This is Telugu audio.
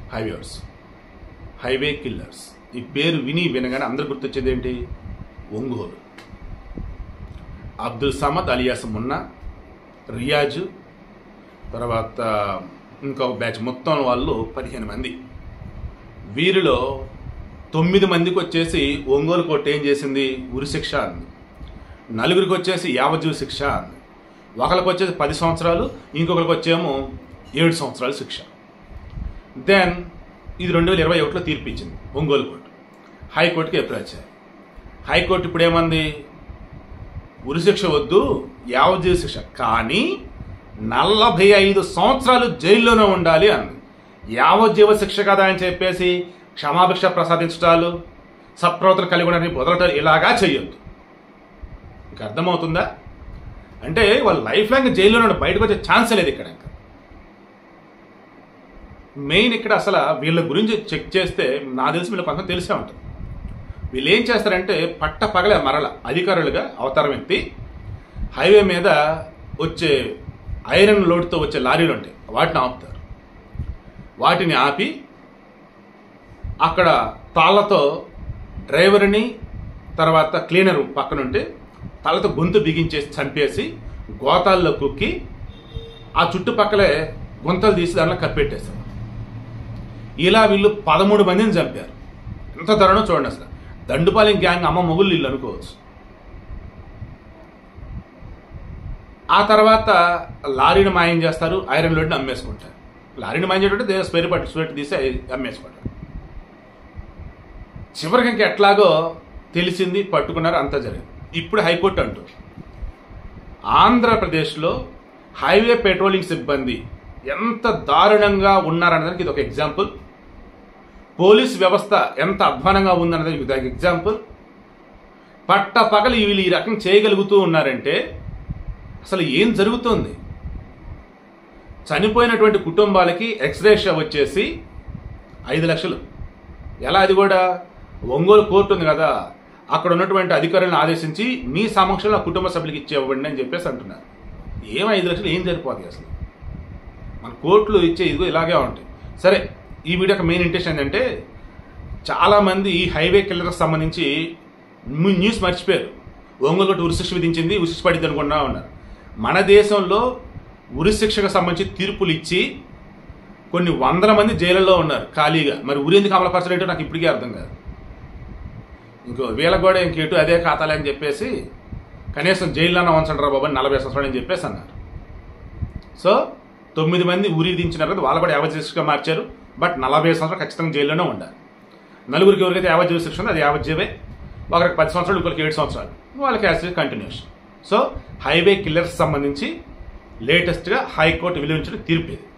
Highway killers. ఈ పేరు వినగానే అందరు గుర్తొచ్చేది ఏంటి? ఒంగోలు. అబ్దుల్ సమద్ అలియాస్ మున్నా, రియాజు, తర్వాత ఇంకొక బ్యాచ్, మొత్తం వాళ్ళు 15 మంది. వీరిలో 9 మందికి వచ్చేసి ఒంగోలు కోర్టు ఏం చేసింది? ఉరిశిక్ష అంది. 4 వచ్చేసి యావజ్జీవ శిక్ష అంది. ఒకరికి వచ్చేసి 10 సంవత్సరాలు, ఇంకొకరికి వచ్చేమో 7 సంవత్సరాల శిక్ష. దెన్ ఇది 2021లో తీర్పు ఇచ్చింది ఒంగోలు కోర్టు. హైకోర్టుకి ఎప్పుడు వచ్చాయి? హైకోర్టు ఇప్పుడు ఏమంది? ఉరిశిక్ష వద్దు, యావజ్జీవ శిక్ష, కానీ 45 సంవత్సరాలు జైల్లోనే ఉండాలి అంది. యావజ్జీవ శిక్ష కదా అని చెప్పేసి క్షమాభిక్ష ప్రసాదించటాలు, సత్ప్రవర్తన కలిగి ఉండడానికి వదలటాలు ఇలాగా చెయ్యొద్దు. మీకు అర్థమవుతుందా? అంటే వాళ్ళు లైఫ్ లాంగ్ జైల్లోనే బయటకు వచ్చే ఛాన్స్ లేదు ఇక్కడ. ఇంకా మెయిన్ ఇక్కడ అసలు వీళ్ళ గురించి చెక్ చేస్తే నాకు తెలిసి వీళ్ళకి కొంత తెలిసే ఉంటుంది. వీళ్ళు ఏం చేస్తారంటే పట్ట పగలే మరల అధికారులుగా అవతారం ఎత్తి హైవే మీద వచ్చే ఐరన్ లోడ్తో వచ్చే లారీలు ఉంటాయి, వాటిని ఆపుతారు. వాటిని ఆపి అక్కడ తాళ్లతో డ్రైవర్ని తర్వాత క్లీనర్ పక్కనుంటే తాళ్లతో గొంతు బిగించేసి చంపేసి గోతాల్లో కుక్కి ఆ చుట్టుపక్కలే గుంతలు తీసి దానిలో కప్పెట్టేశారు. ఇలా వీళ్ళు 13 మందిని చంపారు. ఎంత ధరనో చూడండి. అసలు దండుపాలెం గ్యాంగ్ అమ్మ మొగుళ్ళు వీళ్ళు అనుకోవచ్చు. ఆ తర్వాత లారీని మాయం చేస్తారు, ఐరన్ లోడ్ని అమ్మేసుకుంటారు. లారీని మాయం చేయడం స్పేర్ పార్ట్ స్వేట్ తీసి అమ్మేసుకుంటారు. చివరికి ఇంక ఎట్లాగో తెలిసింది, పట్టుకున్నారు, అంతా జరిగింది. ఇప్పుడు హైకోర్టు అంటూ ఆంధ్రప్రదేశ్లో హైవే పెట్రోలింగ్ సిబ్బంది ఎంత దారుణంగా ఉన్నారన్నదానికి ఇది ఒక ఎగ్జాంపుల్. పోలీస్ వ్యవస్థ ఎంత అధ్వానంగా ఉందన్నది ఇది ఒక ఎగ్జాంపుల్. పట్ట పగలు వీళ్ళు ఈ రకం చేయగలుగుతూ ఉన్నారంటే అసలు ఏం జరుగుతుంది? చనిపోయినటువంటి కుటుంబాలకి ఎక్స్రేషియా వచ్చేసి 5 లక్షలు. ఎలా? అది కూడా ఒంగోలు కోర్టు ఉంది కదా, అక్కడ ఉన్నటువంటి అధికారులను ఆదేశించి మీ సమక్షంలో కుటుంబ సభ్యులకి ఇచ్చేవ్వండి అని చెప్పేసి అంటున్నారు. ఏం 5 లక్షలు ఏం సరిపోతాయి అసలు? మన కోర్టులు ఇచ్చే ఇదిగో ఇలాగే ఉంటాయి. సరే, ఈ వీడియోకి మెయిన్ ఇంటెన్షన్ ఏంటంటే చాలామంది ఈ హైవే కిల్లర్కి సంబంధించి న్యూస్ మర్చిపోయారు. ఒంగోలు కోర్టు ఉరిశిక్ష విధించింది, ఉరిశిక్ష పడింది అనుకుంటా ఉన్నారు. మన దేశంలో ఉరిశిక్షకు సంబంధించి తీర్పులు ఇచ్చి కొన్ని 100 మంది జైలులో ఉన్నారు ఖాళీగా. మరి ఉరి ఎందుకు అమలుపరచలేంటో నాకు ఇప్పటికీ అర్థం కాదు. ఇంకో వీళ్ళకి కూడా ఇంకేటు అదే ఖాతాలే అని చెప్పేసి కనీసం జైల్లోనే ఉంచండి రా బాబు 40 సంవత్సరాలు అని చెప్పేసి అన్నారు. సో 9 మంది ఉరి విధించినారు కదా, వాళ్ళు కూడా యావజ్జీవ శిక్షగా మార్చారు. బట్ 40 సంవత్సరాలు ఖచ్చితంగా జైల్లోనే ఉండాలి. 4 ఎవరికైతే యావజ్జీవ శిక్ష ఉందో అది యావజ్జీవే. ఒకరికి 10 సంవత్సరాలు, ఇంకొకరికి 7 సంవత్సరాలు, వాళ్ళకి as continuation. So highway killers సంబంధించి లేటెస్ట్గా హైకోర్టు విలువించిన తీర్పు ఇది.